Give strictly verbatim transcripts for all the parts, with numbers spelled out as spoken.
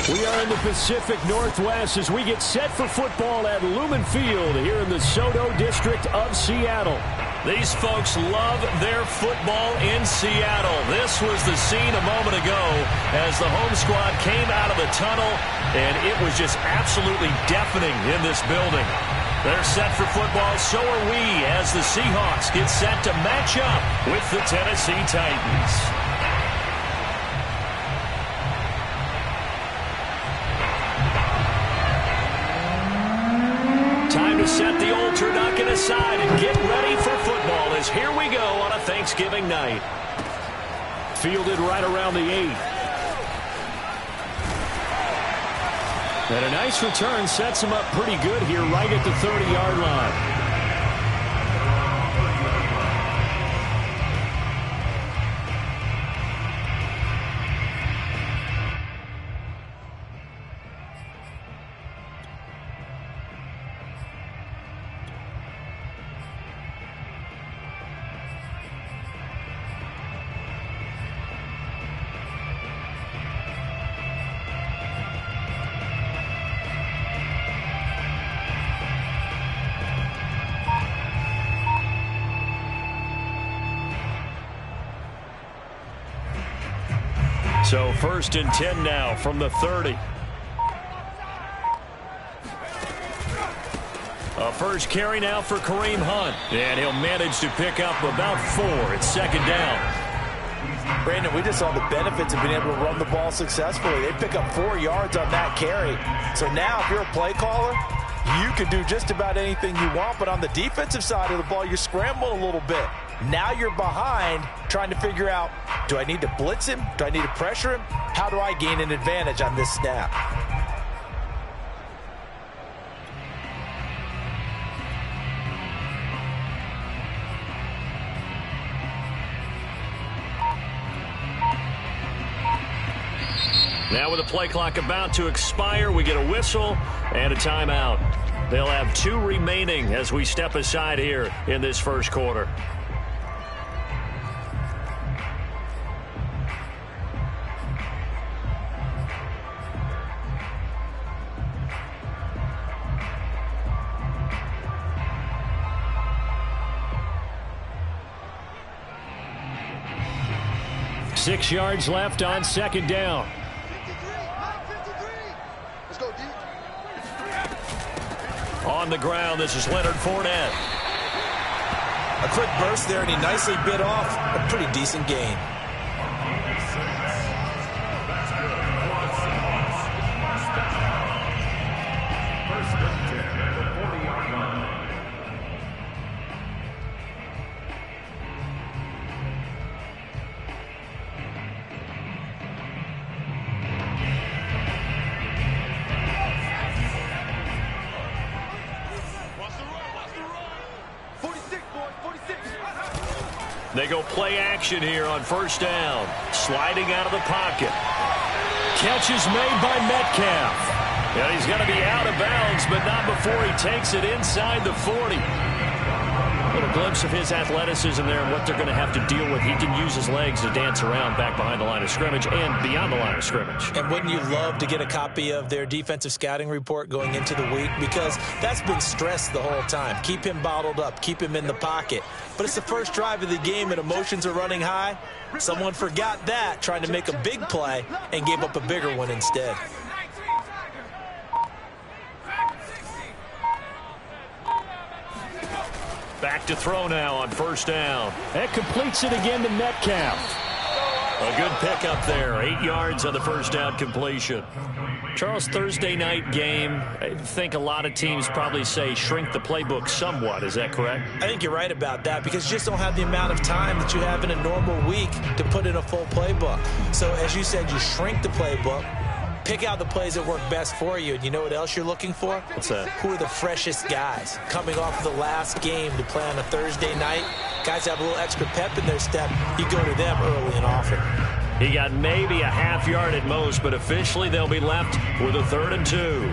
We are in the Pacific Northwest as we get set for football at Lumen Field here in the SoDo district of Seattle. These folks love their football in Seattle. This was the scene a moment ago as the home squad came out of the tunnel, and it was just absolutely deafening in this building. They're set for football, so are we, as the Seahawks get set to match up with the Tennessee Titans. Time to set the old turducken aside and get ready for football as here we go on a Thanksgiving night. Fielded right around the eight. And a nice return sets him up pretty good here right at the thirty-yard line. So first and ten now from the thirty. A first carry now for Kareem Hunt. And he'll manage to pick up about four. It's second down. Brandon, we just saw the benefits of being able to run the ball successfully. They pick up four yards on that carry. So now if you're a play caller, you can do just about anything you want. But on the defensive side of the ball, you're scrambling a little bit. Now you're behind trying to figure out, do I need to blitz him? Do I need to pressure him? How do I gain an advantage on this snap? Now with the play clock about to expire, we get a whistle and a timeout. They'll have two remaining as we step aside here in this first quarter. Six yards left on second down. On the ground, this is Leonard Fournette. A quick burst there, and he nicely bit off a pretty decent gain. They go play action here on first down. Sliding out of the pocket. Catch is made by Metcalf. And he's going to be out of bounds, but not before he takes it inside the forty. A little glimpse of his athleticism there and what they're going to have to deal with. He can use his legs to dance around back behind the line of scrimmage and beyond the line of scrimmage. And wouldn't you love to get a copy of their defensive scouting report going into the week? Because that's been stressed the whole time. Keep him bottled up. Keep him in the pocket. But it's the first drive of the game and emotions are running high. Someone forgot that, trying to make a big play, and gave up a bigger one instead. Back to throw now on first down. That completes it again to Metcalf. A good pickup there. Eight yards on the first down completion. Charles, Thursday night game, I think a lot of teams probably say shrink the playbook somewhat. Is that correct? I think you're right about that because you just don't have the amount of time that you have in a normal week to put in a full playbook. So as you said, you shrink the playbook. Pick out the plays that work best for you. And you know what else you're looking for? What's that? Who are the freshest guys coming off of the last game to play on a Thursday night? Guys have a little extra pep in their step. You go to them early and often. He got maybe a half yard at most, but officially they'll be left with a third and two.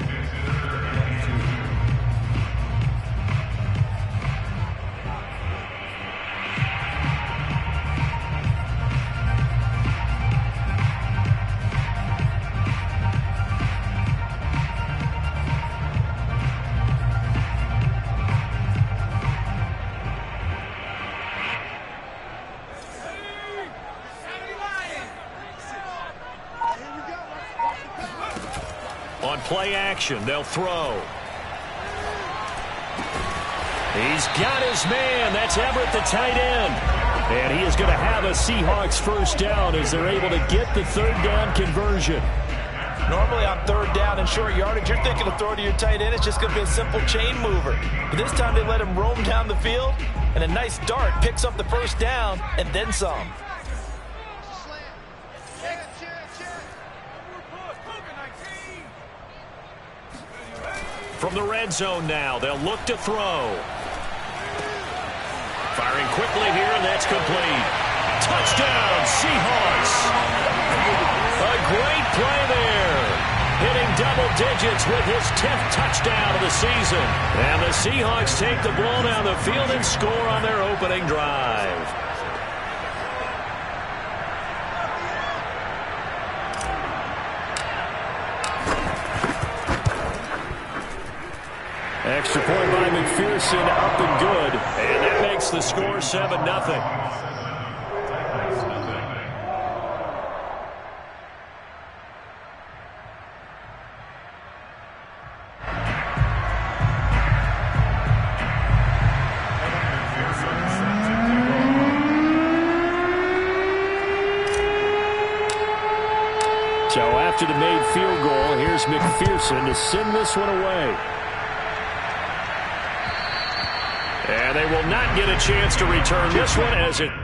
On play action, they'll throw. He's got his man. That's Everett, the tight end. And he is going to have a Seahawks first down as they're able to get the third down conversion. Normally on third down and short yardage, you're thinking of throwing to your tight end. It's just going to be a simple chain mover. But this time they let him roam down the field, and a nice dart picks up the first down and then some. From the red zone now, they'll look to throw. Firing quickly here, and that's complete. Touchdown, Seahawks. A great play there. Hitting double digits with his tenth touchdown of the season. And the Seahawks take the ball down the field and score on their opening drive. Extra point by McPherson, up and good. And that makes the score seven nothing. So after the made field goal, here's McPherson to send this one away. And they will not get a chance to return this one as it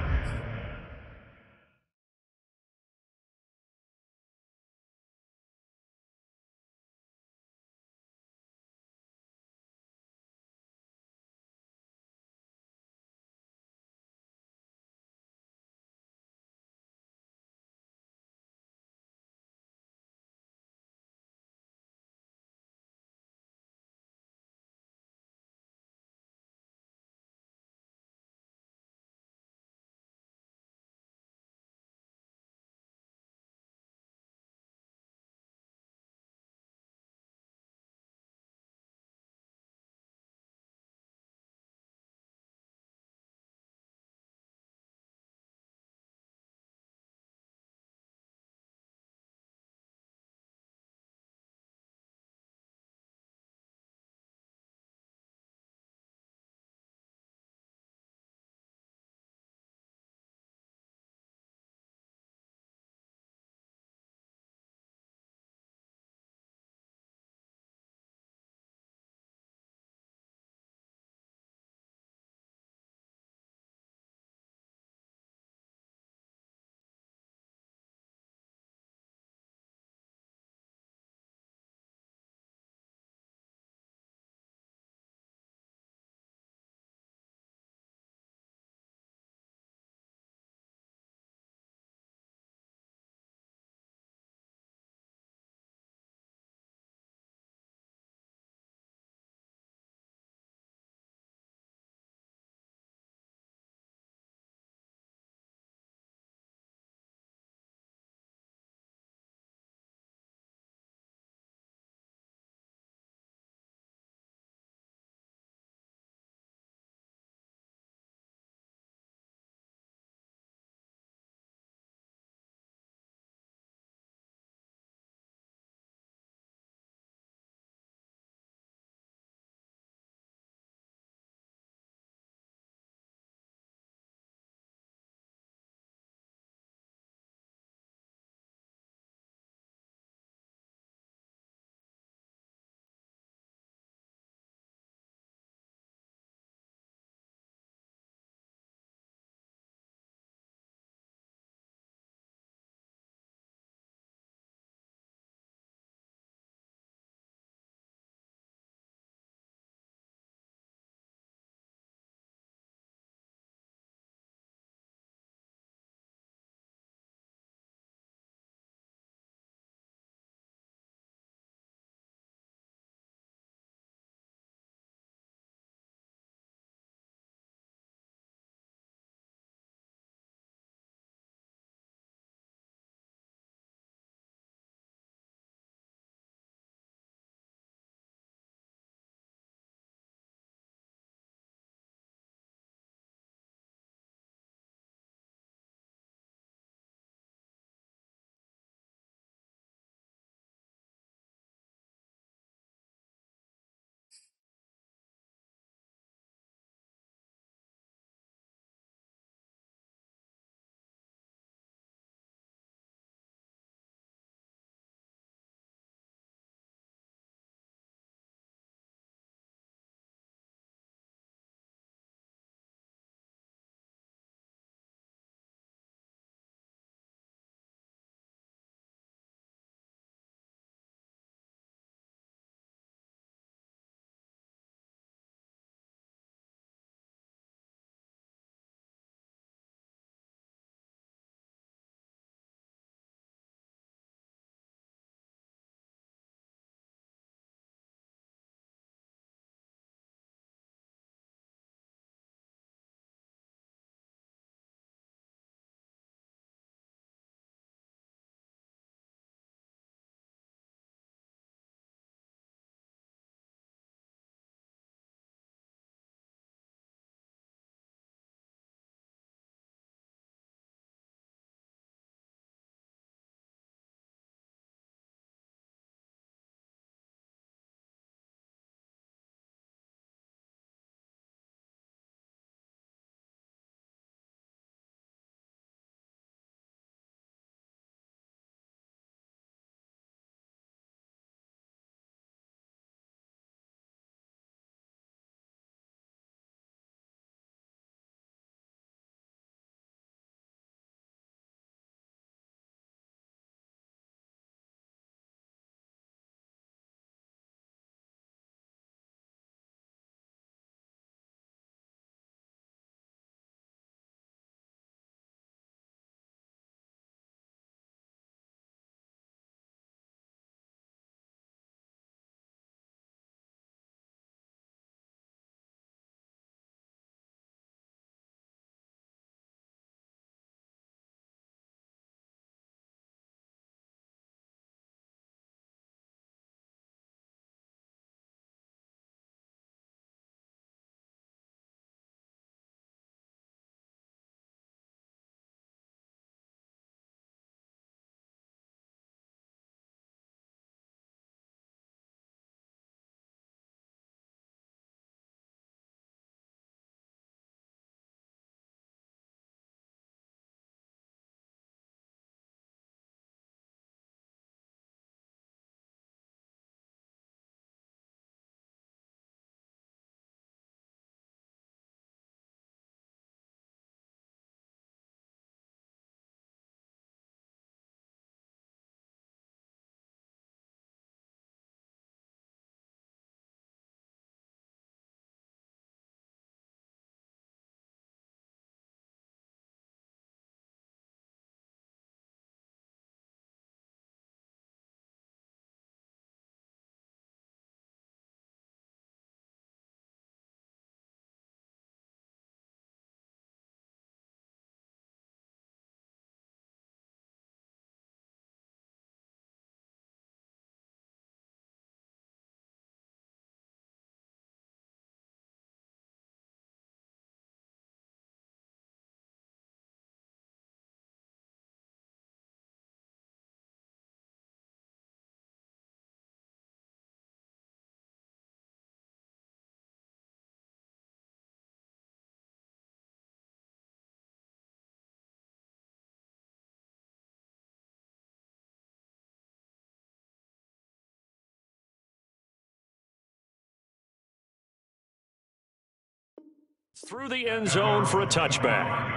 through the end zone for a touchback.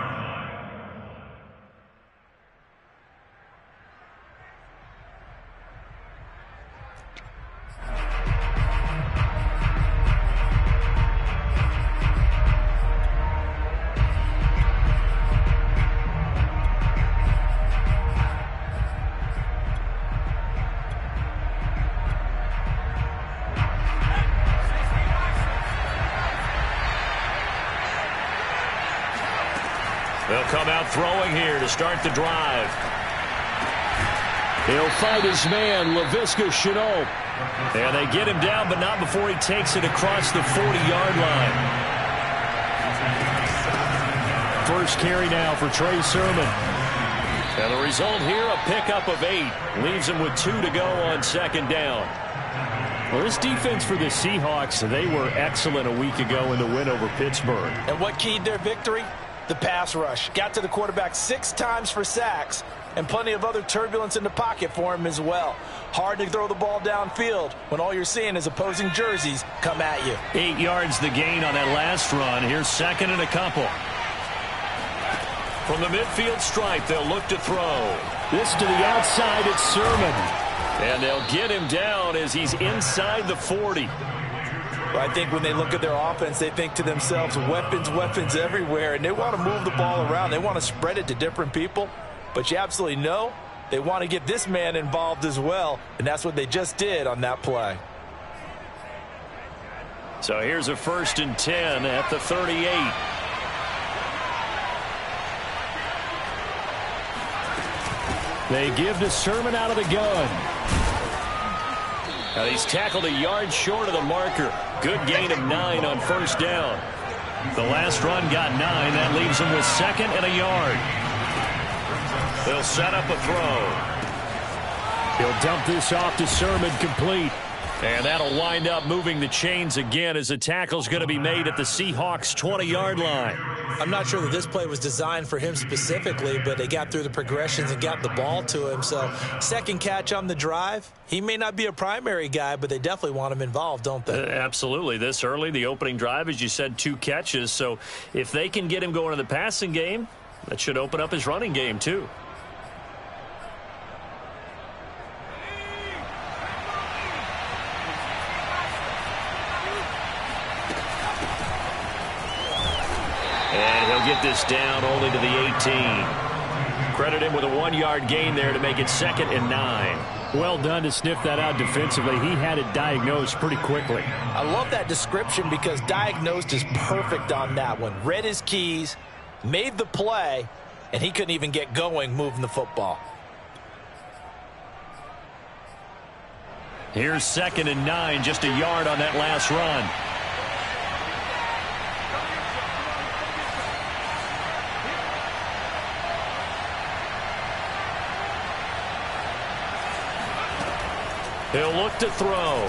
They'll come out throwing here to start the drive. He'll fight his man, Laviska Shenault. And they get him down, but not before he takes it across the forty-yard line. First carry now for Trey Sermon. And the result here, a pickup of eight. Leaves him with two to go on second down. Well, this defense for the Seahawks, they were excellent a week ago in the win over Pittsburgh. And what keyed their victory? The pass rush. Got to the quarterback six times for sacks, and plenty of other turbulence in the pocket for him as well. Hard to throw the ball downfield when all you're seeing is opposing jerseys come at you. Eight yards the gain on that last run. Here's second and a couple. From the midfield stripe, they'll look to throw. This to the outside, it's Sermon. And they'll get him down as he's inside the forty. I think when they look at their offense, they think to themselves, weapons, weapons everywhere, and they want to move the ball around. They want to spread it to different people, but you absolutely know they want to get this man involved as well, and that's what they just did on that play. So here's a first and ten at the thirty-eight. They give to Sermon out of the gun. Now he's tackled a yard short of the marker. Good gain of nine on first down. The last run got nine. That leaves him with second and a yard. They'll set up a throw. He'll dump this off to Sermon, complete. And that'll wind up moving the chains again as the tackle's going to be made at the Seahawks' twenty-yard line. I'm not sure that this play was designed for him specifically, but they got through the progressions and got the ball to him. So second catch on the drive. He may not be a primary guy, but they definitely want him involved, don't they? Uh, absolutely. This early, the opening drive, as you said, two catches. So if they can get him going in the passing game, that should open up his running game too. And he'll get this down only to the eighteen. Credit him with a one-yard gain there to make it second and nine. Well done to sniff that out defensively. He had it diagnosed pretty quickly. I love that description because diagnosed is perfect on that one. Read his keys, made the play, and he couldn't even get going moving the football. Here's second and nine, just a yard on that last run. He'll look to throw.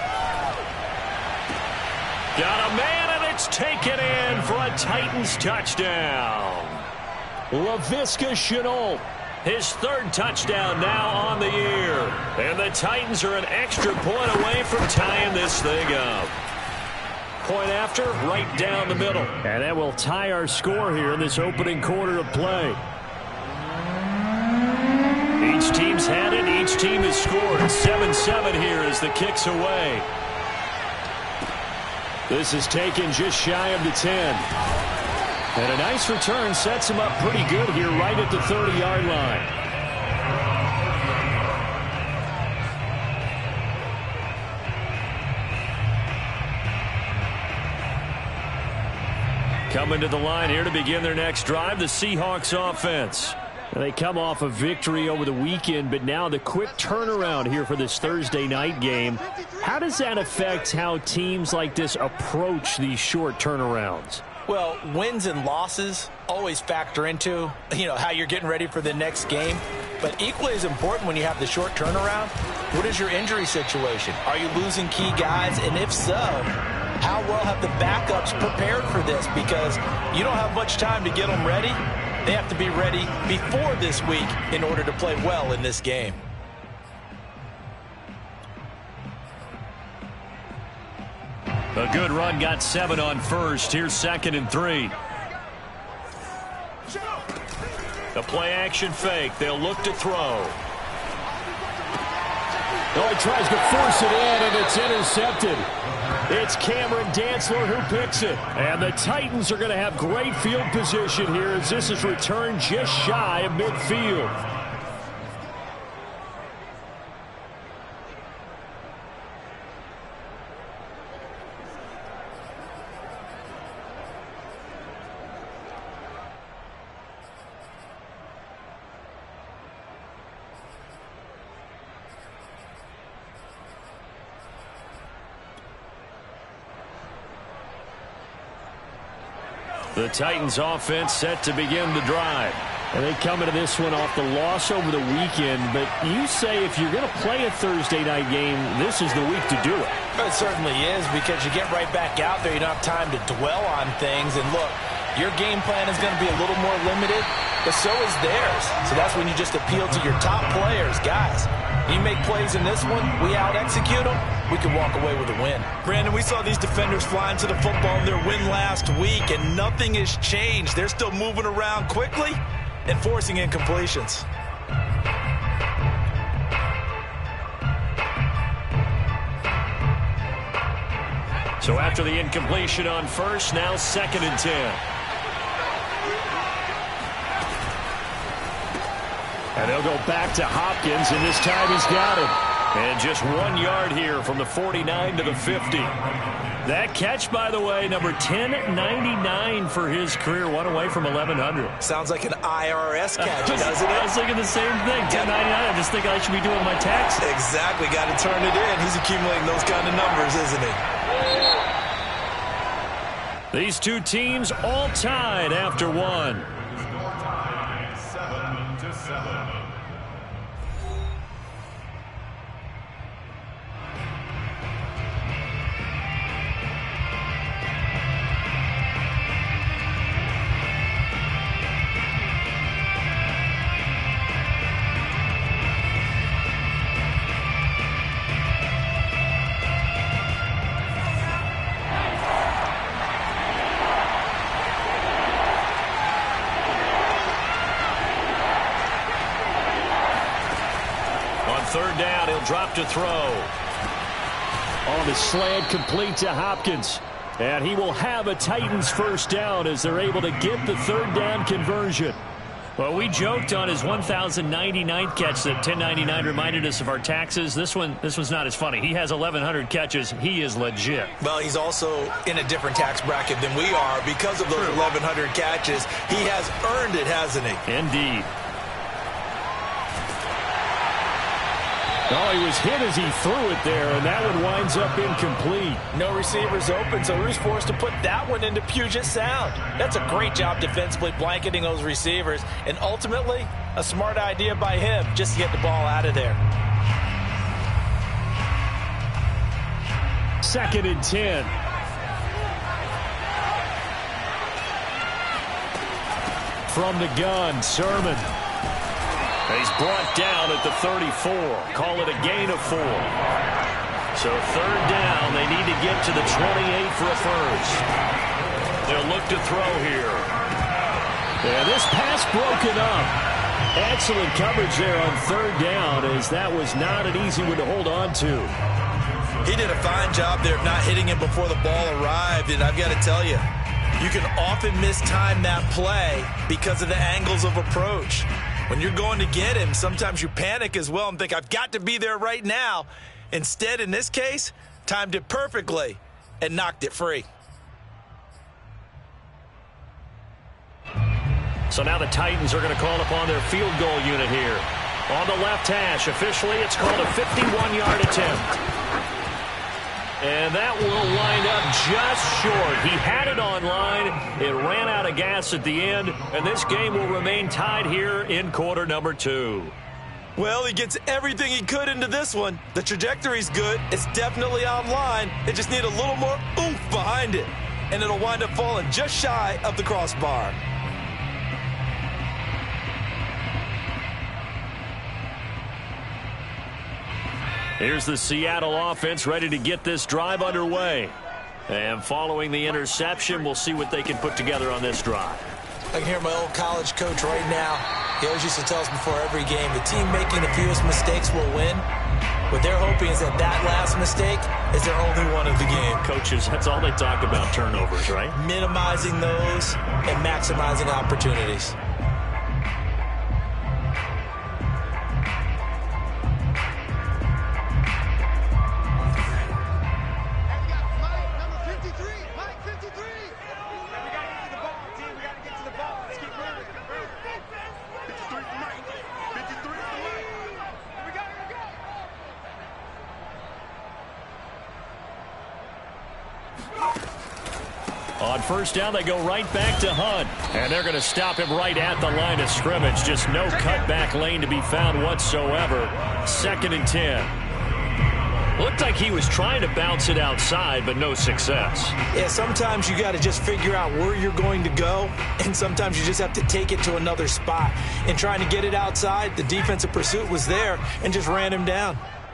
Got a man, and it's taken in for a Titans touchdown. Laviska Shenault, his third touchdown now on the year. And the Titans are an extra point away from tying this thing up. Point after, right down the middle. And that will tie our score here in this opening quarter of play. Each team's had it. Each team has scored. seven seven here as the kick's away. This is taken just shy of the ten. And a nice return sets him up pretty good here right at the thirty-yard line. Coming to the line here to begin their next drive, the Seahawks offense. They come off a victory over the weekend, but now the quick turnaround here for this Thursday night game. How does that affect how teams like this approach these short turnarounds? Well, wins and losses always factor into, you know, how you're getting ready for the next game. But equally as important when you have the short turnaround, what is your injury situation? Are you losing key guys? And if so, how well have the backups prepared for this? Because you don't have much time to get them ready. They have to be ready before this week in order to play well in this game. A good run got seven on first. Here's second and three. The play action fake. They'll look to throw. Oh, he tries to force it in, and it's intercepted. It's Cameron Dantzler who picks it. And the Titans are going to have great field position here as this is returned just shy of midfield. The Titans offense set to begin the drive. And they come into this one off the loss over the weekend. But you say if you're going to play a Thursday night game, this is the week to do it. It certainly is, because you get right back out there. You don't have time to dwell on things. And look, your game plan is going to be a little more limited, but so is theirs. So that's when you just appeal to your top players. Guys, you make plays in this one, we out-execute them, we can walk away with a win. Brandon, we saw these defenders fly into the football in their win last week, and nothing has changed. They're still moving around quickly and forcing incompletions. So after the incompletion on first, now second and ten. And they'll go back to Hopkins, and this time he's got him. And just one yard here from the forty-nine to the fifty. That catch, by the way, number ten ninety-nine for his career, one away from eleven hundred. Sounds like an I R S catch, doesn't it? I was thinking the same thing, ten ninety-nine. I just think I should be doing my taxes. Exactly, got to turn it in. He's accumulating those kind of numbers, isn't he? These two teams all tied after one. Seven to seven. Third down, he'll drop to throw. On the slant, complete to Hopkins. And he will have a Titans first down as they're able to get the third down conversion. Well, we joked on his one thousand ninety-ninth catch that ten ninety-nine reminded us of our taxes. This one, this one's not as funny. He has eleven hundred catches. He is legit. Well, he's also in a different tax bracket than we are because of those True. eleven hundred catches. He has earned it, hasn't he? Indeed. Oh, he was hit as he threw it there, and that one winds up incomplete. No receivers open, so Rue's forced to put that one into Puget Sound. That's a great job defensively blanketing those receivers, and ultimately, a smart idea by him just to get the ball out of there. Second and ten. From the gun, Sermon. He's brought down at the thirty-four. Call it a gain of four. So third down, they need to get to the twenty-eight for a first. They'll look to throw here. Yeah, this pass broken up. Excellent coverage there on third down, as that was not an easy one to hold on to. He did a fine job there of not hitting him before the ball arrived, and I've got to tell you, you can often mistime that play because of the angles of approach. When you're going to get him, sometimes you panic as well and think, I've got to be there right now. Instead, in this case, timed it perfectly and knocked it free. So now the Titans are going to call upon their field goal unit here. On the left hash, officially, it's called a fifty-one yard attempt. And that will wind up just short. He had it on line. It ran out of gas at the end. And this game will remain tied here in quarter number two. Well, he gets everything he could into this one. The trajectory's good. It's definitely on line. It just need a little more oomph behind it. And it'll wind up falling just shy of the crossbar. Here's the Seattle offense ready to get this drive underway. And following the interception, we'll see what they can put together on this drive. I can hear my old college coach right now. He always used to tell us before every game, the team making the fewest mistakes will win. What they're hoping is that that last mistake is their only one of the game. Coaches, that's all they talk about, turnovers, right? Minimizing those and maximizing opportunities. On first down, they go right back to Hunt. And they're going to stop him right at the line of scrimmage. Just no cutback lane to be found whatsoever. Second and ten. Looked like he was trying to bounce it outside, but no success. Yeah, sometimes you got to just figure out where you're going to go, and sometimes you just have to take it to another spot. And trying to get it outside, the defensive pursuit was there and just ran him down.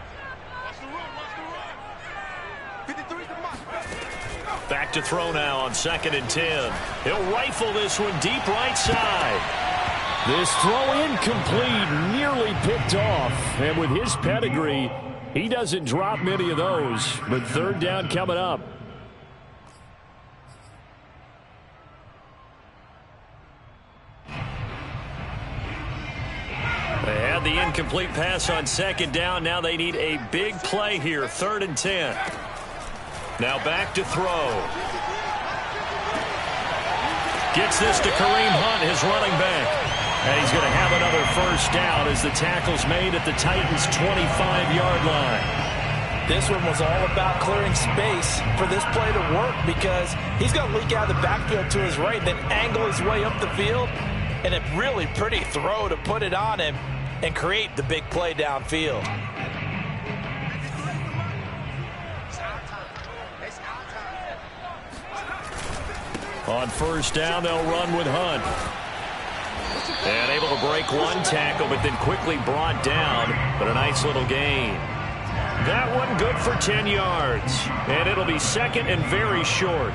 Back to throw now on second and ten. He'll rifle this one deep right side. This throw incomplete, nearly picked off. And with his pedigree, he doesn't drop many of those. But third down coming up. They had the incomplete pass on second down. Now they need a big play here, third and ten. Now back to throw. Gets this to Kareem Hunt, his running back. And he's going to have another first down as the tackle's made at the Titans' twenty-five yard line. This one was all about clearing space for this play to work because he's going to leak out of the backfield to his right, then angle his way up the field. And a really pretty throw to put it on him and create the big play downfield. On first down, they'll run with Hunt. And able to break one tackle, but then quickly brought down. But a nice little gain. That one good for ten yards. And it'll be second and very short.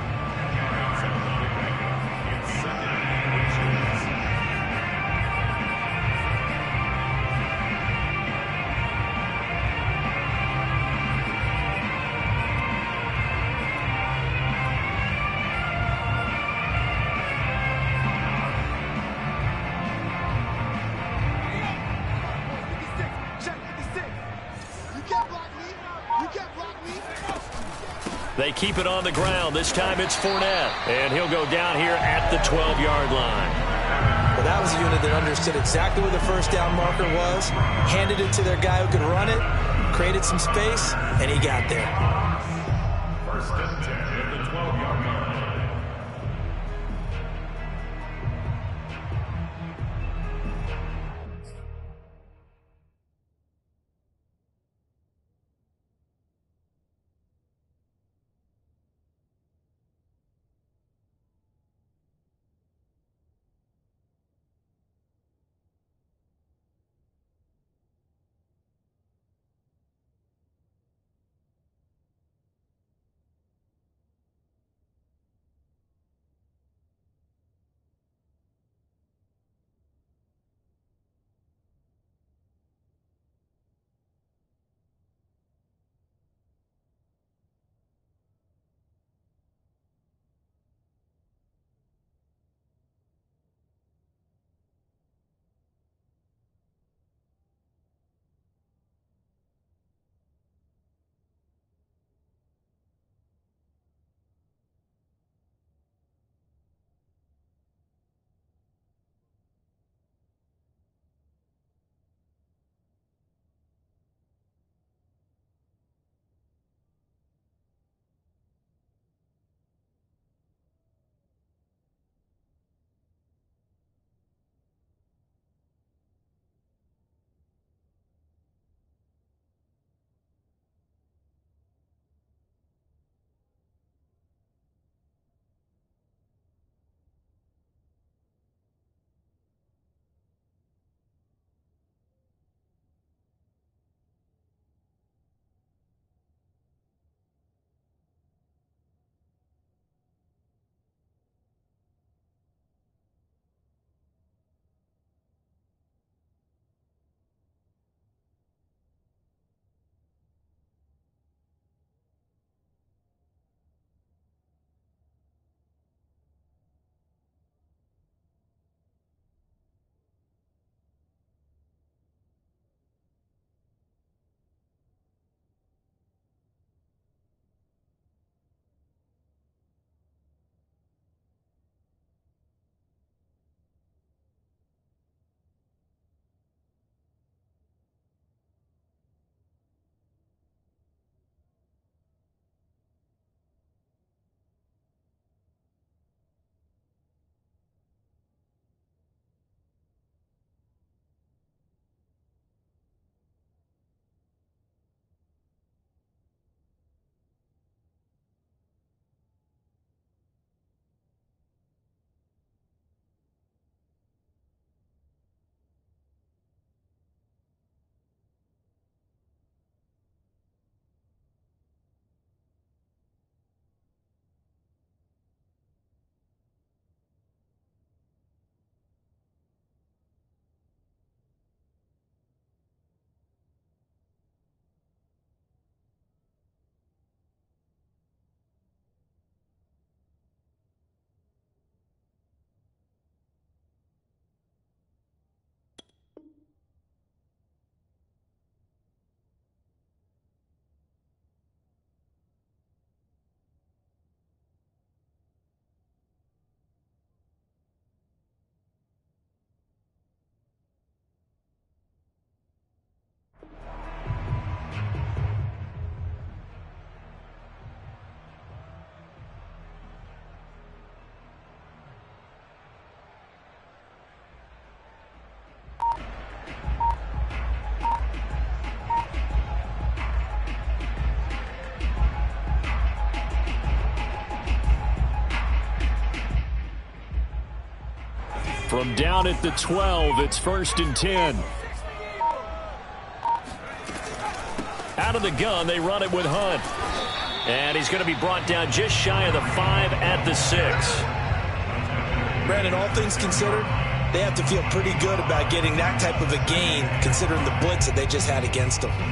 They keep it on the ground. This time it's Fournette. And he'll go down here at the twelve yard line. Well, that was a unit that understood exactly where the first down marker was, handed it to their guy who could run it, created some space, and he got there. First and ten at the twelve yard line. From down at the twelve, it's first and ten. Out of the gun, they run it with Hunt. And he's going to be brought down just shy of the five at the six. Brandon, all things considered, they have to feel pretty good about getting that type of a gain, considering the blitz that they just had against them.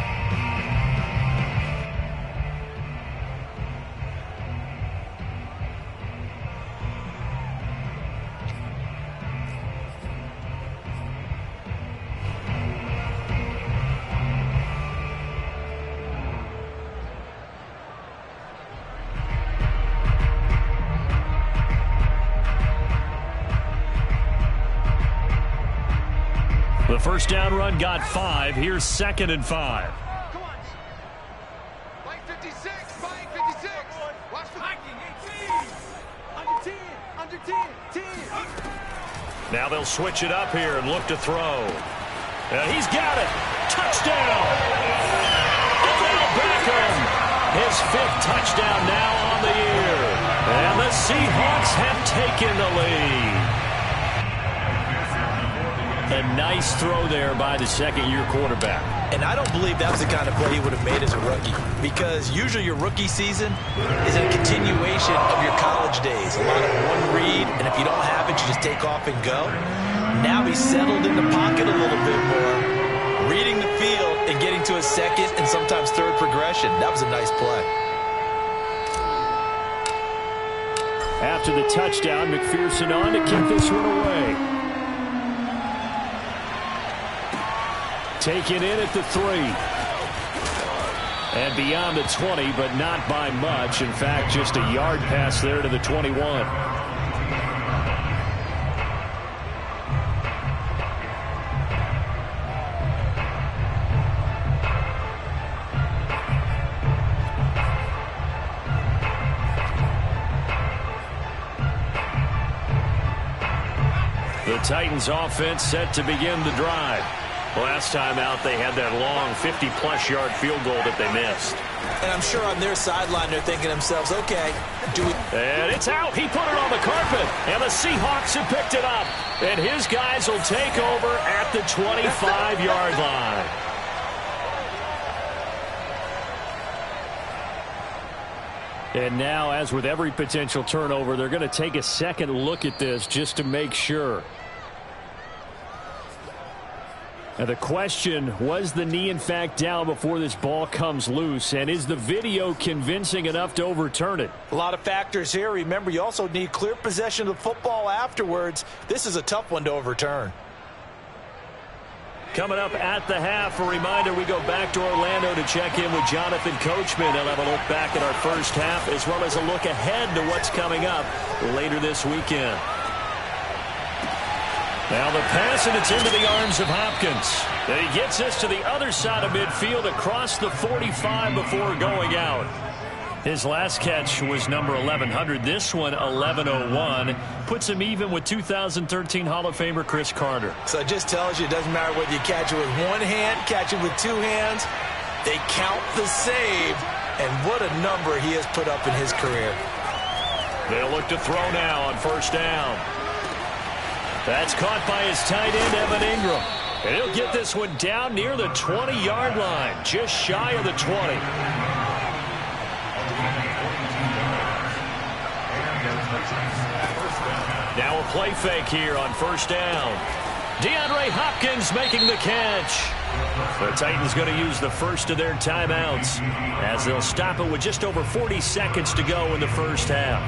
The first down run got five. Here's second and five. Come on. Mike fifty-six. Mike fifty-six. Watch the hiking. eighteen. Under ten. Under ten. ten. Now they'll switch it up here and look to throw. And he's got it. Touchdown. Odell Beckham. His fifth touchdown now on the year. And the Seahawks have taken the lead. A nice throw there by the second-year quarterback. And I don't believe that was the kind of play he would have made as a rookie, because usually your rookie season is a continuation of your college days. A lot of one read, and if you don't have it, you just take off and go. Now he's settled in the pocket a little bit more, reading the field and getting to a second and sometimes third progression. That was a nice play. After the touchdown, McPherson on to kick this one away. Taken in at the three. And beyond the twenty, but not by much. In fact, just a yard pass there to the twenty-one. The Titans offense set to begin the drive. Last time out, they had that long fifty-plus yard field goal that they missed. And I'm sure on their sideline, they're thinking to themselves, okay, do we... And it's out. He put it on the carpet. And the Seahawks have picked it up. And his guys will take over at the twenty-five yard line. And now, as with every potential turnover, they're going to take a second look at this just to make sure. Now the question, was the knee in fact down before this ball comes loose, and is the video convincing enough to overturn it? A lot of factors here. Remember, you also need clear possession of the football afterwards. This is a tough one to overturn. Coming up at the half, a reminder, we go back to Orlando to check in with Jonathan Coachman. He'll have a look back at our first half as well as a look ahead to what's coming up later this weekend. Now the pass, and it's into the arms of Hopkins. And he gets this to the other side of midfield across the forty-five before going out. His last catch was number eleven hundred. This one, eleven oh one. Puts him even with two thousand thirteen Hall of Famer Chris Carter. So it just tells you it doesn't matter whether you catch it with one hand, catch it with two hands. They count the save, and what a number he has put up in his career. They'll look to throw now on first down. That's caught by his tight end, Evan Ingram. And he'll get this one down near the twenty yard line, just shy of the twenty. Now a play fake here on first down. DeAndre Hopkins making the catch. The Titans going to use the first of their timeouts as they'll stop it with just over forty seconds to go in the first half.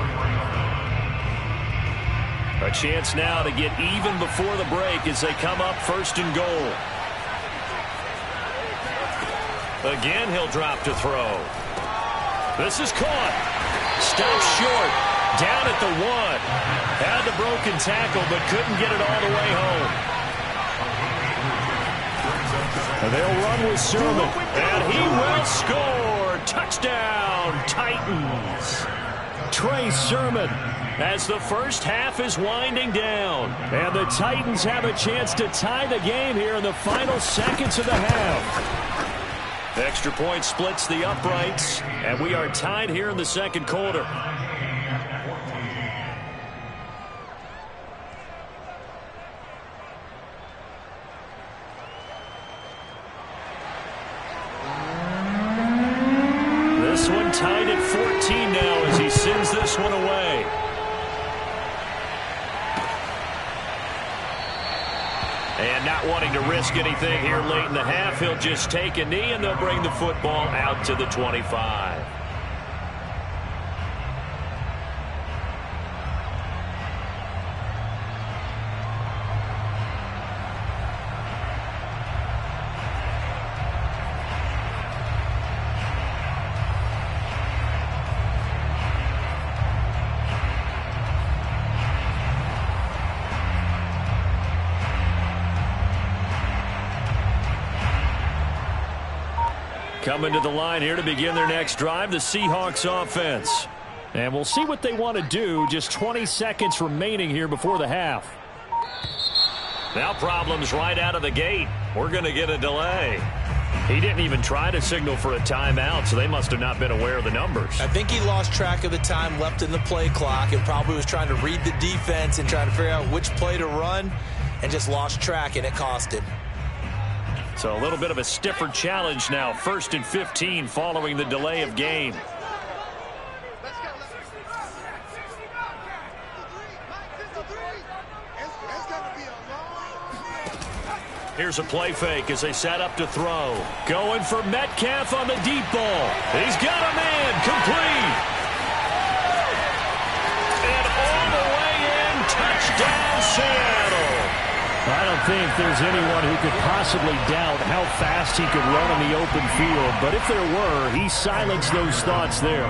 A chance now to get even before the break as they come up first and goal. Again, he'll drop to throw. This is caught. Stopped short. Down at the one. Had the broken tackle, but couldn't get it all the way home. And they'll run with Sermon. And he will score. Touchdown, Titans. Trey Sermon, as the first half is winding down. And the Titans have a chance to tie the game here in the final seconds of the half. Extra point splits the uprights, and we are tied here in the second quarter. fourteen now as he sends this one away. And not wanting to risk anything here late in the half, he'll just take a knee, and they'll bring the football out to the twenty-five. Coming to the line here to begin their next drive, the Seahawks offense. And we'll see what they want to do. Just twenty seconds remaining here before the half. Now problems right out of the gate. We're going to get a delay. He didn't even try to signal for a timeout, so they must have not been aware of the numbers. I think he lost track of the time left in the play clock and probably was trying to read the defense and trying to figure out which play to run and just lost track, and it cost him. So a little bit of a stiffer challenge now. First and fifteen following the delay of game. Here's a play fake as they set up to throw. Going for Metcalf on the deep ball. He's got a man. Complete. And all the way in. Touchdown, Seattle. I don't think there's anyone who could possibly doubt how fast he could run on the open field. But if there were, he silenced those thoughts there.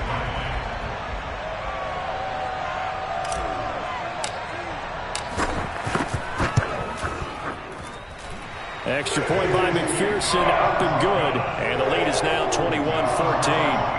Extra point by McPherson, up and good. And the lead is now twenty-one fourteen.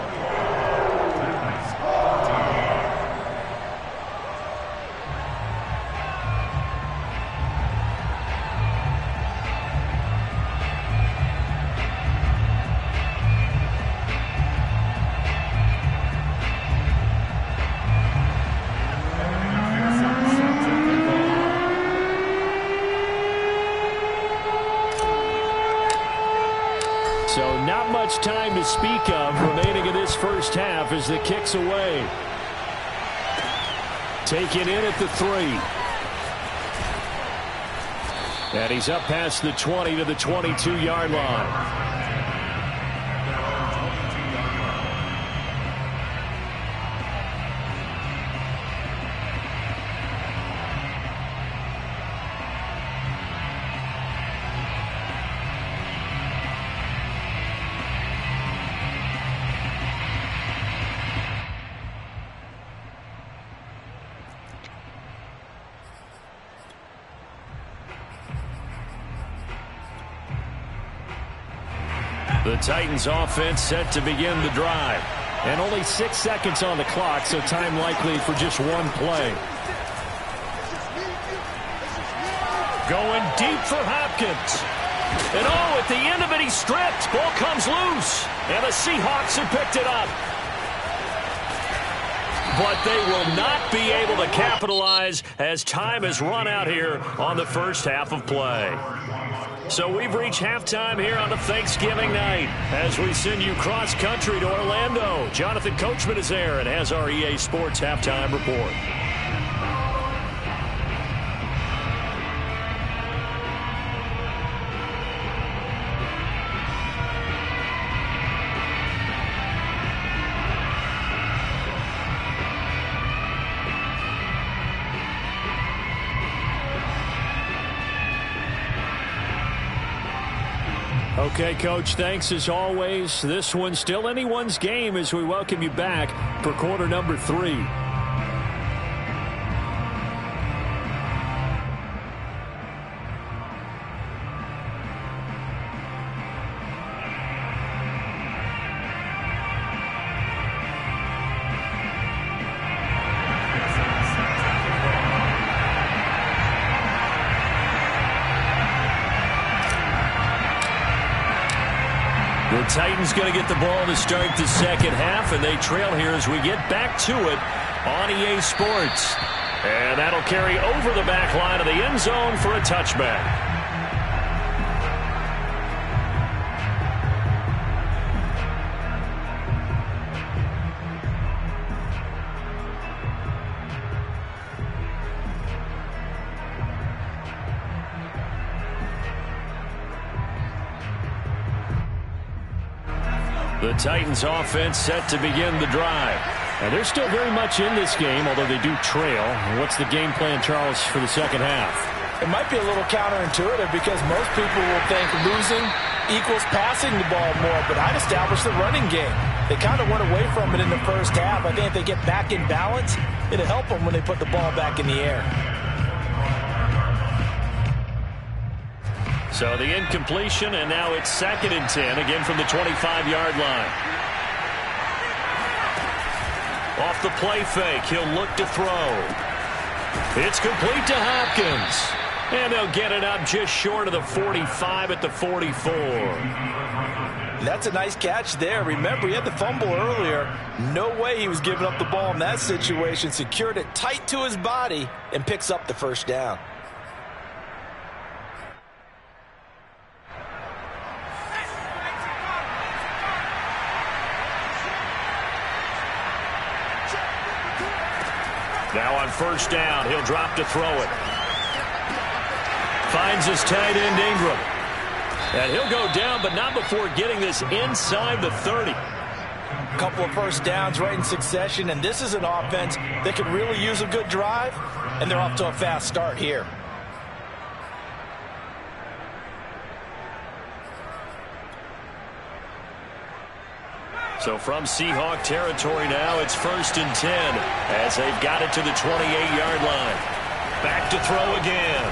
So not much time to speak of remaining in this first half as the kick's away. Taken in at the three. And he's up past the twenty to the twenty-two yard line. The Titans offense set to begin the drive. And only six seconds on the clock, so time likely for just one play. Going deep for Hopkins. And oh, at the end of it, he stripped. Ball comes loose. And the Seahawks have picked it up. But they will not be able to capitalize as time has run out here on the first half of play. So we've reached halftime here on a Thanksgiving night as we send you cross-country to Orlando. Jonathan Coachman is there and has our E A Sports Halftime Report. Okay, Coach, thanks as always. This one's still anyone's game as we welcome you back for quarter number three. The Titans going to get the ball to start the second half, and they trail here as we get back to it on E A Sports. And that'll carry over the back line of the end zone for a touchback. The Titans offense set to begin the drive. And they're still very much in this game, although they do trail. What's the game plan, Charles, for the second half? It might be a little counterintuitive because most people will think losing equals passing the ball more, but I'd establish the running game. They kind of went away from it in the first half. I think if they get back in balance, it'll help them when they put the ball back in the air. So the incompletion, and now it's second and ten, again from the twenty-five yard line. Off the play fake, he'll look to throw. It's complete to Hopkins. And they'll get it up just short of the forty-five at the forty-four. That's a nice catch there. Remember, he had the fumble earlier. No way he was giving up the ball in that situation. Secured it tight to his body and picks up the first down. Now on first down, he'll drop to throw it. Finds his tight end, Ingram. And he'll go down, but not before getting this inside the thirty. A couple of first downs right in succession, and this is an offense that could really use a good drive, and they're off to a fast start here. So from Seahawk territory now, it's first and ten as they've got it to the twenty-eight yard line. Back to throw again.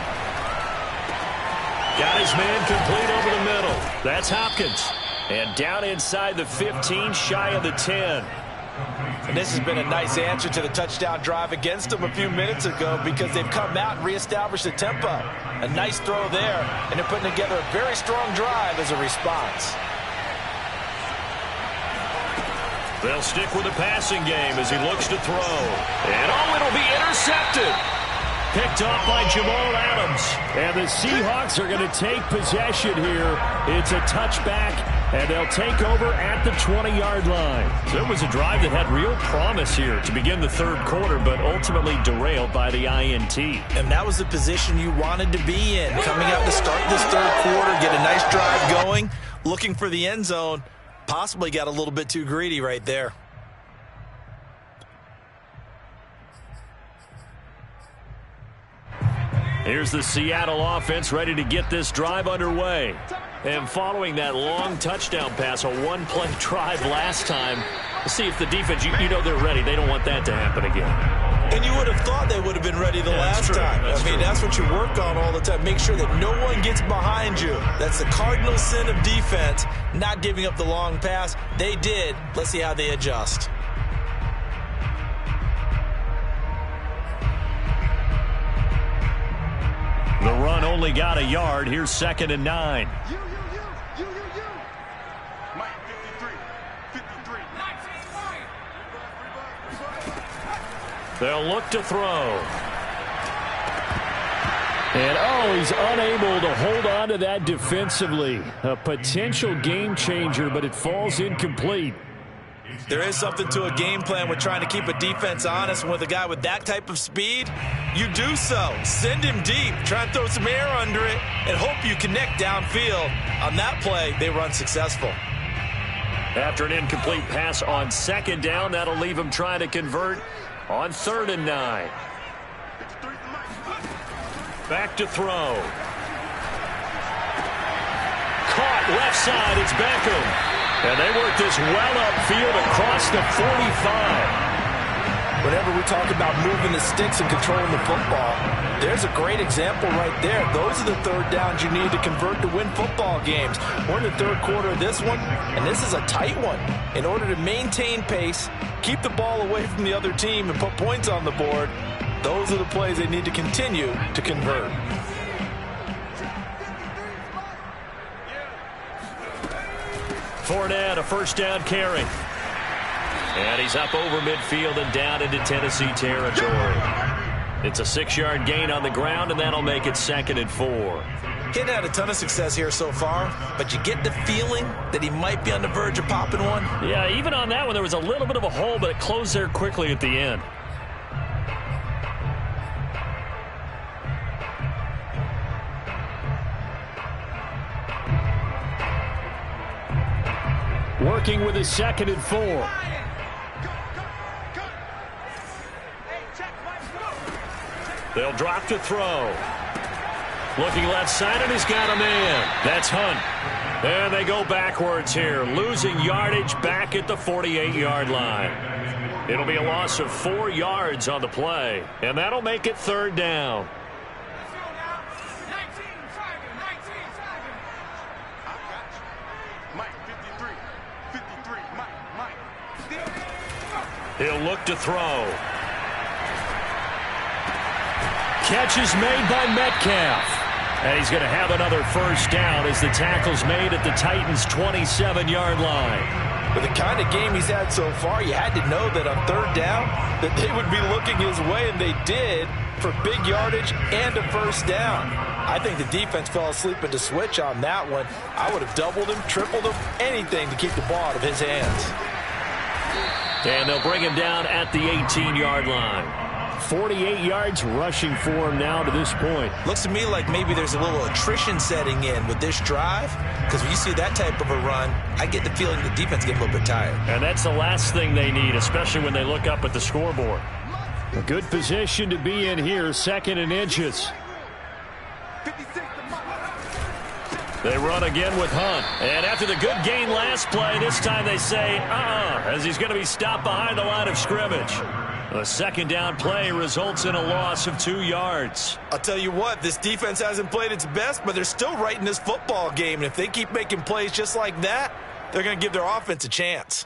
Got his man complete over the middle. That's Hopkins. And down inside the fifteen, shy of the ten. And this has been a nice answer to the touchdown drive against them a few minutes ago because they've come out and reestablished the tempo. A nice throw there, and they're putting together a very strong drive as a response. They'll stick with the passing game as he looks to throw. And oh, it'll be intercepted. Picked off by Jamal Adams. And the Seahawks are going to take possession here. It's a touchback, and they'll take over at the twenty yard line. So it was a drive that had real promise here to begin the third quarter, but ultimately derailed by the I N T. And that was the position you wanted to be in. Coming out to start this third quarter, get a nice drive going, looking for the end zone. Possibly got a little bit too greedy right there. Here's the Seattle offense ready to get this drive underway. And following that long touchdown pass, a one-play drive last time, let's see if the defense, you, you know they're ready. They don't want that to happen again. And you would have thought they would have been ready the yeah, last time. That's I mean, true. that's what you work on all the time. Make sure that no one gets behind you. That's the cardinal sin of defense, not giving up the long pass. They did. Let's see how they adjust. The run only got a yard. Here's second and nine. You, you, you, you, you, you. Mike, fifty-three, fifty-three. They'll look to throw. And, oh, he's unable to hold on to that defensively. A potential game changer, but it falls incomplete. There is something to a game plan with trying to keep a defense honest. And with a guy with that type of speed, you do so. Send him deep. Try and throw some air under it and hope you connect downfield. On that play, they run successful. After an incomplete pass on second down, that'll leave him trying to convert on third and nine. Back to throw. Caught left side. It's Beckham. And they work this well upfield across the forty-five. Whenever we talk about moving the sticks and controlling the football, there's a great example right there. Those are the third downs you need to convert to win football games. We're in the third quarter of this one, and this is a tight one. In order to maintain pace, keep the ball away from the other team, and put points on the board, those are the plays they need to continue to convert. Fournette, a first down carry. And he's up over midfield and down into Tennessee territory. It's a six-yard gain on the ground, and that'll make it second and four. He hadn't had a ton of success here so far, but you get the feeling that he might be on the verge of popping one. Yeah, even on that one, there was a little bit of a hole, but it closed there quickly at the end. Working with a second and four. They'll drop to throw. Looking left side, and he's got a man. That's Hunt. And they go backwards here, losing yardage back at the forty-eight-yard line. It'll be a loss of four yards on the play, and that'll make it third down. He'll look to throw. Catch is made by Metcalf. And he's going to have another first down as the tackle's made at the Titans' twenty-seven-yard line. With the kind of game he's had so far, you had to know that on third down that they would be looking his way, and they did, for big yardage and a first down. I think the defense fell asleep at the switch on that one. I would have doubled him, tripled him, anything to keep the ball out of his hands. And they'll bring him down at the eighteen-yard line. forty-eight yards rushing for him now to this point. Looks to me like maybe there's a little attrition setting in with this drive, because when you see that type of a run, I get the feeling the defense get a little bit tired. And that's the last thing they need, especially when they look up at the scoreboard. A good position to be in here, second and inches. They run again with Hunt. And after the good gain last play, this time they say, uh-uh, as he's going to be stopped behind the line of scrimmage. A second down play results in a loss of two yards. I'll tell you what, this defense hasn't played its best, but they're still right in this football game. And if they keep making plays just like that, they're going to give their offense a chance.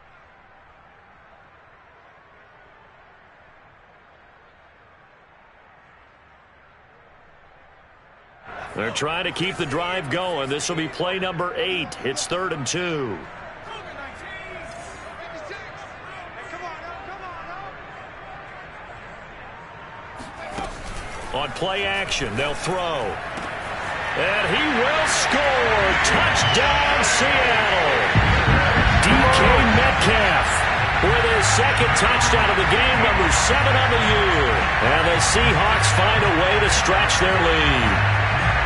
They're trying to keep the drive going. This will be play number eight. It's third and two. On play action, they'll throw. And he will score. Touchdown, Seattle. D K Metcalf with his second touchdown of the game, number seven on the year. And the Seahawks find a way to stretch their lead.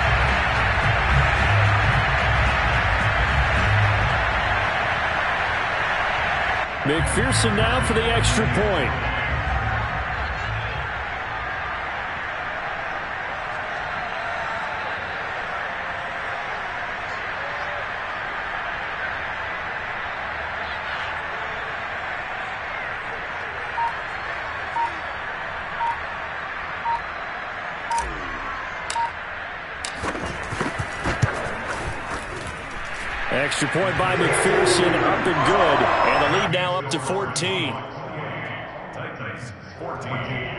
McPherson now for the extra point. Extra point by McPherson, up and good. And the lead now up to fourteen. Titans, fourteen.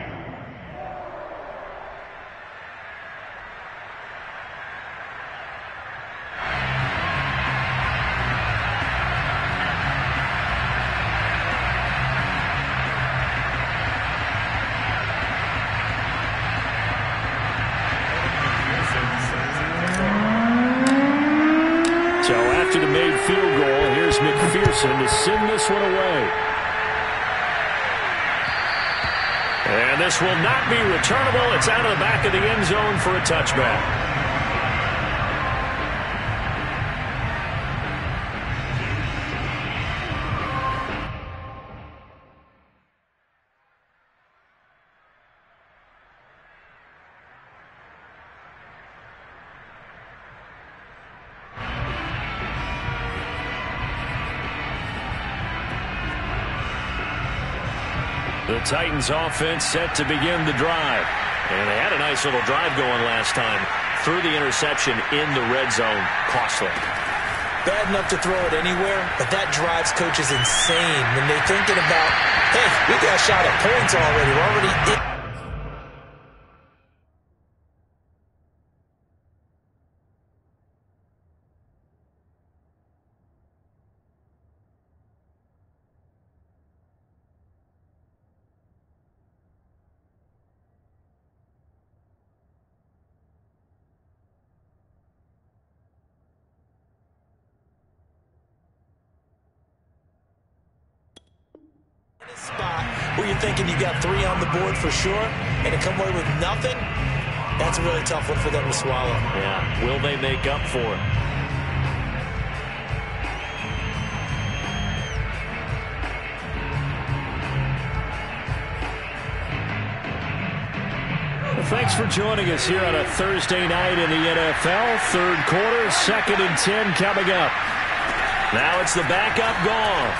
After the made field goal, here's McPherson to send this one away. And this will not be returnable. It's out of the back of the end zone for a touchback. The Titans offense set to begin the drive. And they had a nice little drive going last time. Threw the interception in the red zone. Costly. Bad enough to throw it anywhere, but that drives coaches insane when they're thinking about, hey, we got a shot at points already. We're already in. Spot where you're thinking you got three on the board for sure, and to come away with nothing, that's a really tough one for them to swallow. Yeah, will they make up for it? for joining us here on a Thursday night in the N F L. Third quarter, second and ten coming up. Now it's the backup Goff.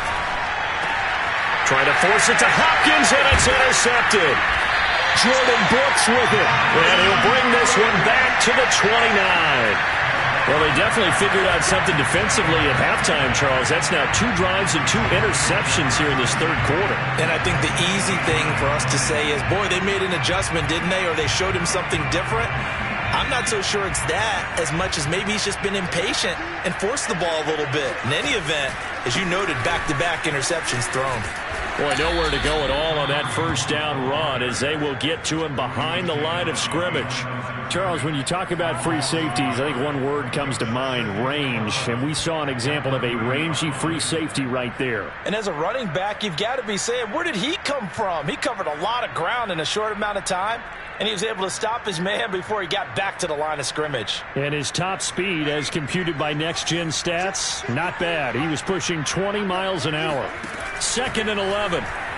Trying to force it to Hopkins, and it's intercepted. Jordan Brooks with it. And he'll bring this one back to the twenty-nine. Well, they definitely figured out something defensively at halftime, Charles. That's now two drives and two interceptions here in this third quarter. And I think the easy thing for us to say is, boy, they made an adjustment, didn't they? Or they showed him something different. I'm not so sure it's that as much as maybe he's just been impatient and forced the ball a little bit. In any event, as you noted, back-to-back interceptions thrown. Boy, nowhere to go at all on that first down run as they will get to him behind the line of scrimmage. Charles, when you talk about free safeties, I think one word comes to mind, range. And we saw an example of a rangy free safety right there. And as a running back, you've got to be saying, where did he come from? He covered a lot of ground in a short amount of time, and he was able to stop his man before he got back to the line of scrimmage. And his top speed, as computed by Next Gen Stats, not bad. He was pushing twenty miles an hour. Second and eleven.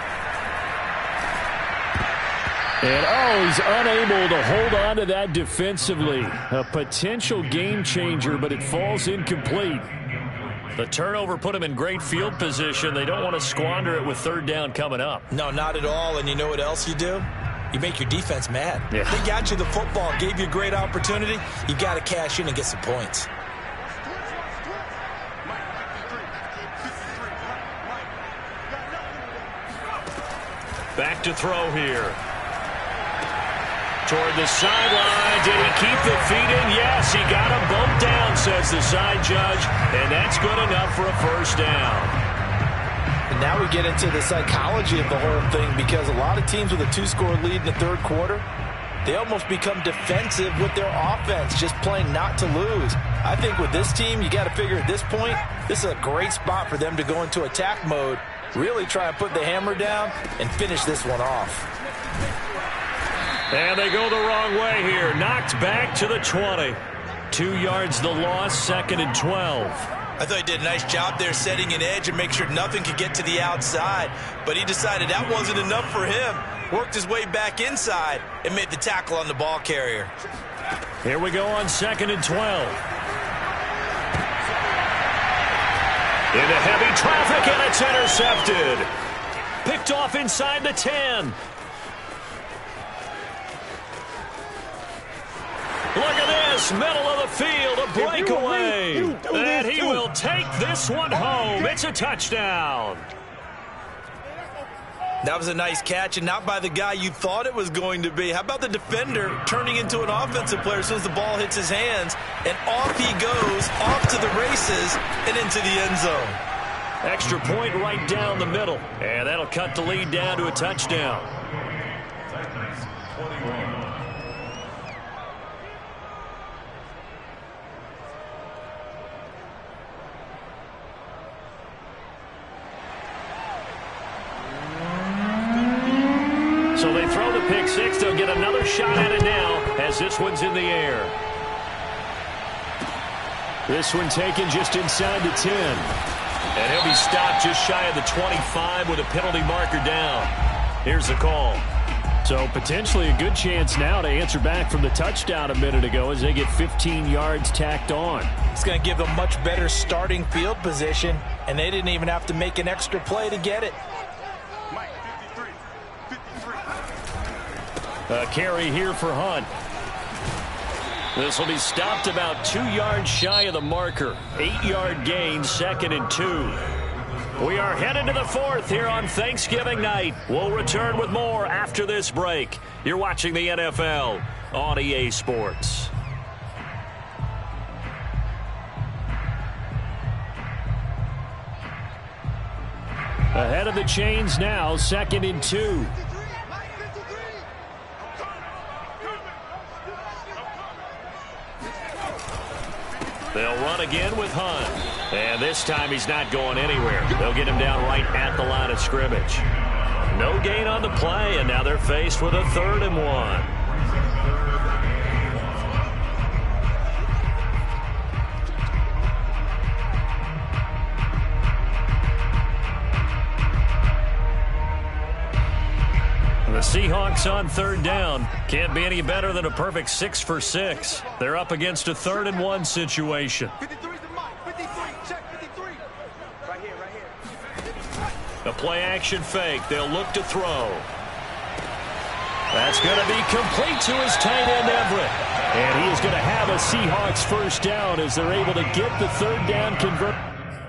And, oh, he's unable to hold on to that defensively. A potential game changer, but it falls incomplete. The turnover put him in great field position. They don't want to squander it with third down coming up. No, not at all. And you know what else you do? You make your defense mad. Yeah. They got you the football, gave you a great opportunity. You got to cash in and get some points. Back to throw here. Toward the sideline. Did he keep the feet in? Yes, he got him bumped down, says the side judge. And that's good enough for a first down. And now we get into the psychology of the whole thing, because a lot of teams with a two-score lead in the third quarter, they almost become defensive with their offense, just playing not to lose. I think with this team, you got to figure at this point, this is a great spot for them to go into attack mode, really try and put the hammer down and finish this one off. And they go the wrong way here. Knocked back to the twenty. Two yards the loss, second and twelve. I thought he did a nice job there setting an edge and make sure nothing could get to the outside. But he decided that wasn't enough for him. Worked his way back inside and made the tackle on the ball carrier. Here we go on second and twelve. Into heavy traffic, and it's intercepted. Picked off inside the ten. Look at this, middle of the field, a breakaway. And he will take this one home. It's a touchdown. That was a nice catch, and not by the guy you thought it was going to be. How about the defender turning into an offensive player as soon as the ball hits his hands, and off he goes, off to the races, and into the end zone. Extra point right down the middle, and that'll cut the lead down to a touchdown. So they throw the pick six. They'll get another shot at it now as this one's in the air. This one taken just inside the ten. And he'll be stopped just shy of the twenty-five with a penalty marker down. Here's the call. So potentially a good chance now to answer back from the touchdown a minute ago as they get fifteen yards tacked on. It's going to give them much better starting field position, and they didn't even have to make an extra play to get it. A carry here for Hunt. This will be stopped about two yards shy of the marker. Eight-yard gain, second and two. We are headed to the fourth here on Thanksgiving night. We'll return with more after this break. You're watching the N F L on E A Sports. Ahead of the chains now, second and two. They'll run again with Hunt. And this time he's not going anywhere. They'll get him down right at the line of scrimmage. No gain on the play, and now they're faced with a third and one. The Seahawks six on third down. Can't be any better than a perfect six for six. They're up against a third and one situation. A play-action fake. They'll look to throw. That's going to be complete to his tight end, Everett. And he is going to have a Seahawks first down as they're able to get the third down converted.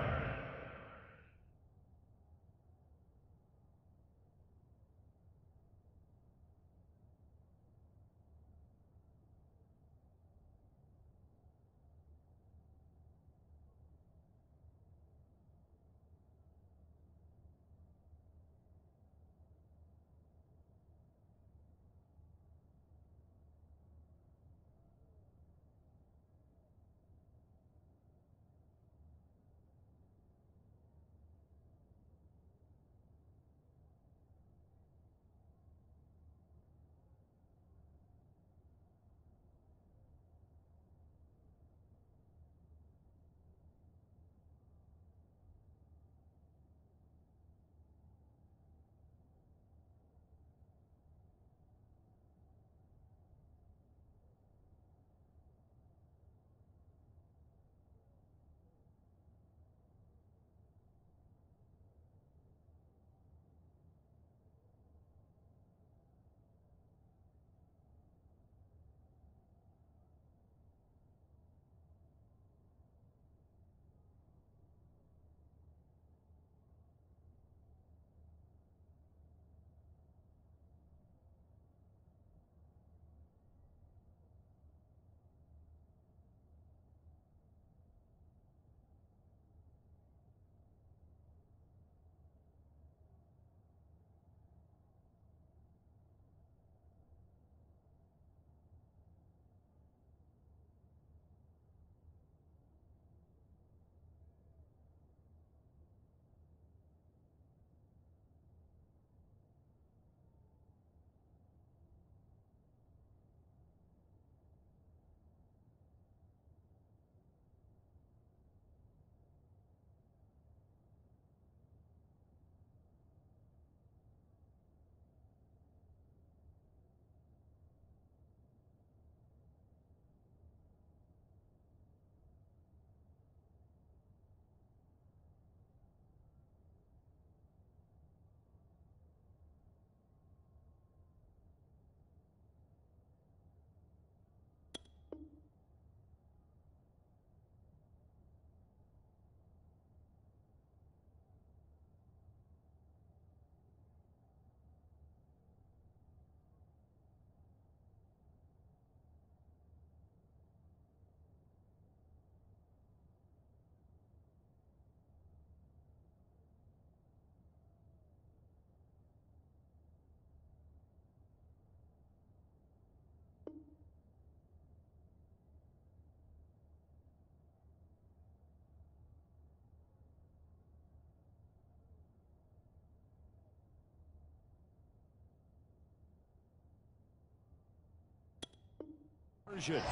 That's good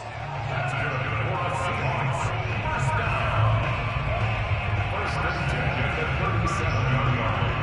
for the Seahawks. First down. First and ten at the thirty-seven yard line.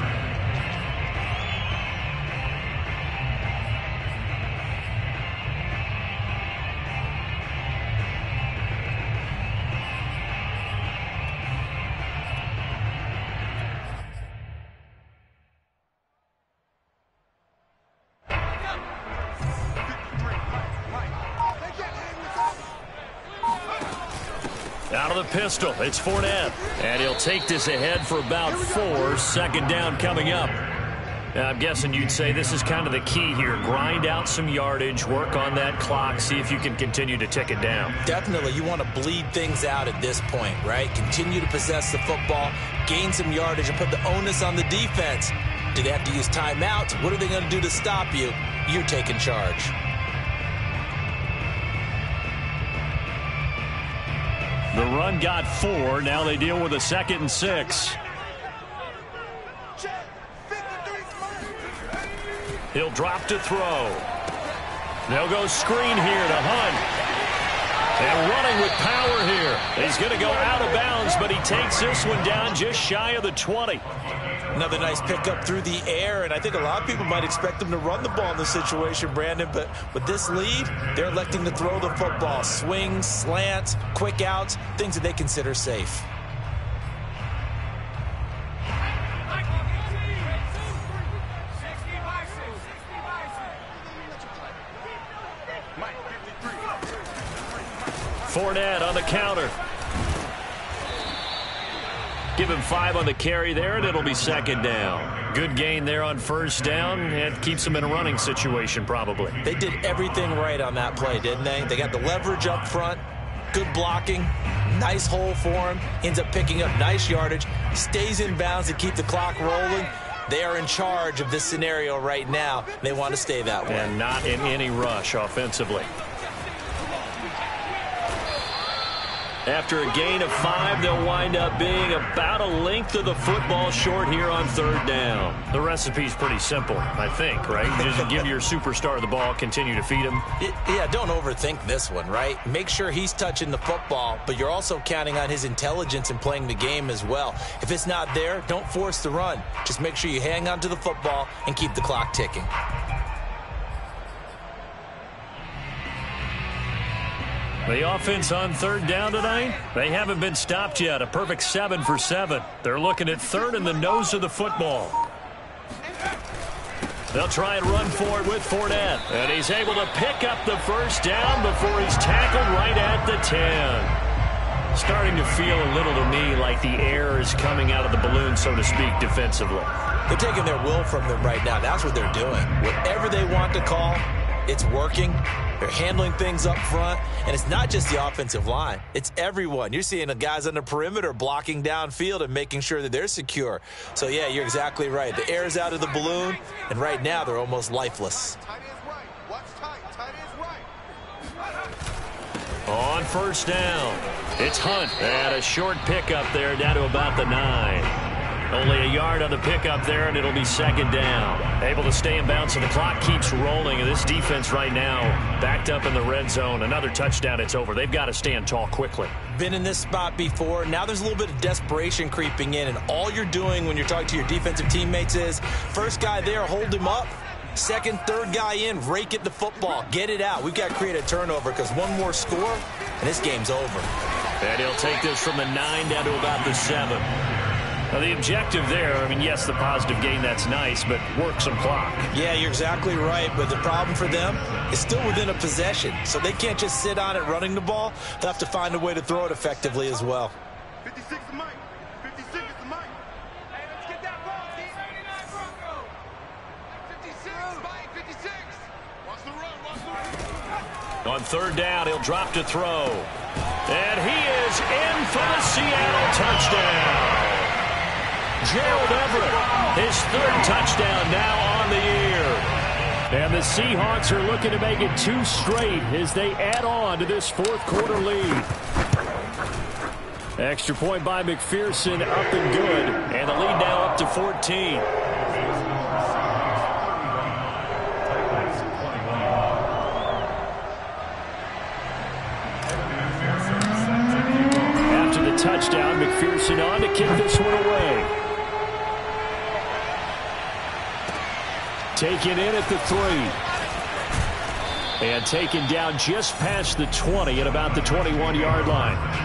Out of the pistol, it's Fournette. And he'll take this ahead for about four. Second down coming up. Now, I'm guessing you'd say this is kind of the key here. Grind out some yardage, work on that clock, see if you can continue to tick it down. Definitely. You want to bleed things out at this point, right? Continue to possess the football, gain some yardage, and put the onus on the defense. Do they have to use timeouts? What are they going to do to stop you? You're taking charge. The run got four. Now they deal with a second and six. He'll drop to throw. They'll go screen here to Hunt. And running with power here. He's going to go out of bounds, but he takes this one down just shy of the twenty. Another nice pickup through the air, and I think a lot of people might expect him to run the ball in this situation, Brandon, but with this lead, they're electing to throw the football. Swings, slants, quick outs, things that they consider safe. Fournette on the counter. Give him five on the carry there, and it'll be second down. Good gain there on first down, and keeps them in a running situation probably. They did everything right on that play, didn't they? They got the leverage up front, good blocking, nice hole for him, ends up picking up nice yardage, stays in bounds to keep the clock rolling. They are in charge of this scenario right now. They want to stay that way. And not in any rush offensively. After a gain of five, they'll wind up being about a length of the football short here on third down. The recipe's pretty simple, I think, right? Just give your superstar the ball, continue to feed him. Yeah, don't overthink this one, right? Make sure he's touching the football, but you're also counting on his intelligence in playing the game as well. If it's not there, don't force the run. Just make sure you hang on to the football and keep the clock ticking. The offense on third down tonight, they haven't been stopped yet. A perfect seven for seven. They're looking at third in the nose of the football. They'll try and run forward with Fournette. And he's able to pick up the first down before he's tackled right at the ten. Starting to feel a little to me like the air is coming out of the balloon, so to speak, defensively. They're taking their will from them right now. That's what they're doing. Whatever they want to call, it's working. They're handling things up front, and it's not just the offensive line. It's everyone. You're seeing the guys on the perimeter blocking downfield and making sure that they're secure. So, yeah, you're exactly right. The air's out of the balloon, and right now they're almost lifeless. On first down, it's Hunt. And a short pickup there down to about the nine. Only a yard on the pickup there, and it'll be second down. Able to stay in bounds, so the clock keeps rolling. And this defense right now backed up in the red zone. Another touchdown, it's over. They've got to stand tall quickly. Been in this spot before. Now there's a little bit of desperation creeping in, and all you're doing when you're talking to your defensive teammates is, first guy there, hold him up. Second, third guy in, rake at the football. Get it out. We've got to create a turnover because one more score, and this game's over. And he'll take this from the nine down to about the seven. Now, the objective there, I mean, yes, the positive gain, that's nice, but work some clock. Yeah, you're exactly right, but the problem for them is still within a possession, so they can't just sit on it running the ball. They'll have to find a way to throw it effectively as well. fifty-six to Mike. fifty-six to Mike. Hey, let's get that ball, team. seventy-nine Bronco. fifty-six, Mike, fifty-six. Watch the run, watch the run. On third down, he'll drop to throw. And he is in for the Seattle touchdown. Gerald Everett, his third touchdown now on the year. And the Seahawks are looking to make it two straight as they add on to this fourth quarter lead. Extra point by McPherson, up and good. And the lead now up to fourteen. After the touchdown, McPherson on to kick this one away. Taken in at the three. And taken down just past the twenty at about the twenty-one yard line.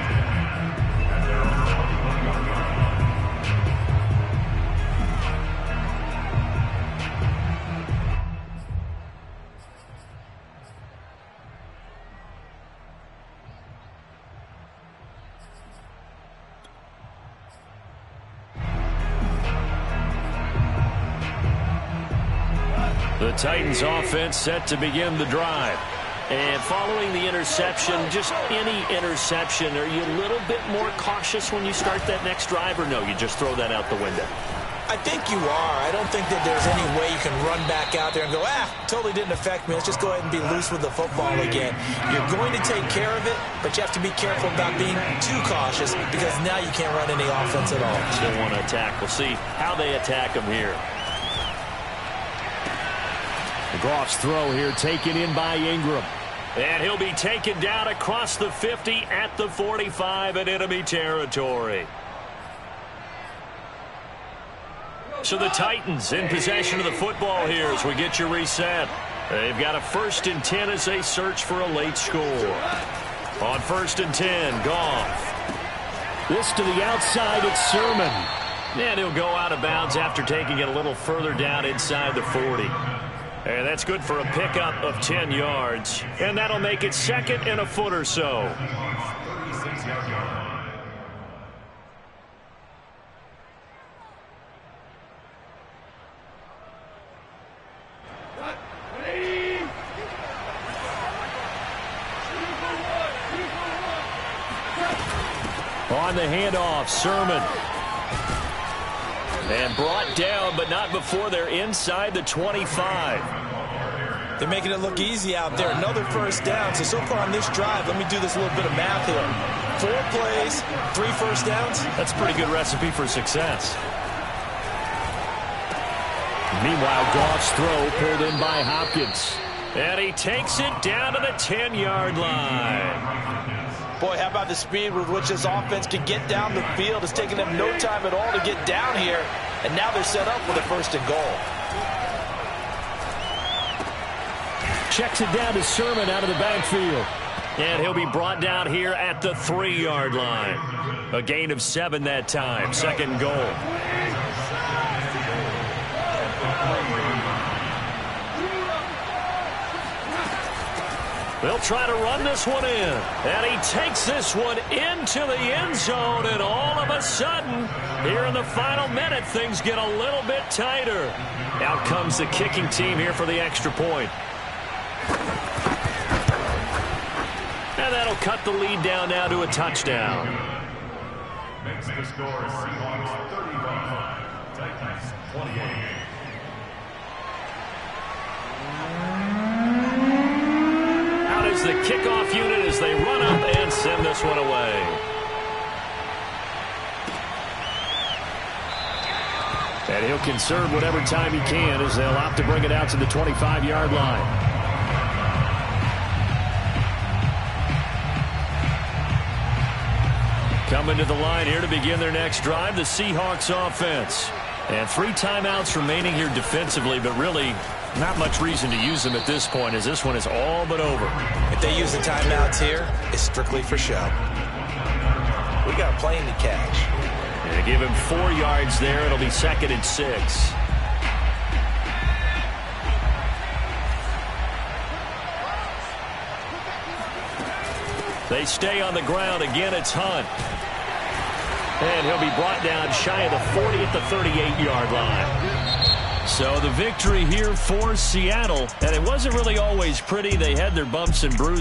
The Titans offense set to begin the drive. And following the interception, just any interception, are you a little bit more cautious when you start that next drive, or no, you just throw that out the window? I think you are. I don't think that there's any way you can run back out there and go, ah, totally didn't affect me. Let's just go ahead and be loose with the football again. You're going to take care of it, but you have to be careful about being too cautious because now you can't run any offense at all. Still want to attack. We'll see how they attack them here. Goff's throw here taken in by Ingram. And he'll be taken down across the fifty at the forty-five in enemy territory. So the Titans in possession of the football here as we get your reset. They've got a first and ten as they search for a late score. On first and ten, Goff. This to the outside, it's Sermon. And he'll go out of bounds after taking it a little further down inside the forty. And that's good for a pickup of ten yards. And that'll make it second and a foot or so. On the handoff, Sermon. And brought down, but not before they're inside the twenty-five. They're making it look easy out there. Another first down. So, so far on this drive, let me do this little bit of math here. Four plays, three first downs. That's a pretty good recipe for success. Meanwhile, Goff's throw pulled in by Hopkins. And he takes it down to the ten-yard line. Boy, how about the speed with which this offense can get down the field? It's taking them no time at all to get down here. And now they're set up with a first and goal. Checks it down to Sermon out of the backfield. And he'll be brought down here at the three-yard line. A gain of seven that time. Second goal. They'll try to run this one in. And he takes this one into the end zone. And all of a sudden, here in the final minute, things get a little bit tighter. Out comes the kicking team here for the extra point. And that'll cut the lead down now to a touchdown. Makes the score Seahawks thirty-one, Titans twenty-eight. Is the kickoff unit as they run up and send this one away. And he'll conserve whatever time he can as they'll opt to bring it out to the twenty-five-yard line. Coming to the line here to begin their next drive, the Seahawks offense. And three timeouts remaining here defensively, but really not much reason to use them at this point as this one is all but over. If they use the timeouts here, it's strictly for show. We got a plane to catch. And they give him four yards there. It'll be second and six. They stay on the ground. Again, it's Hunt. And he'll be brought down shy of the forty at the thirty-eight-yard line. So the victory here for Seattle. And it wasn't really always pretty. They had their bumps and bruises.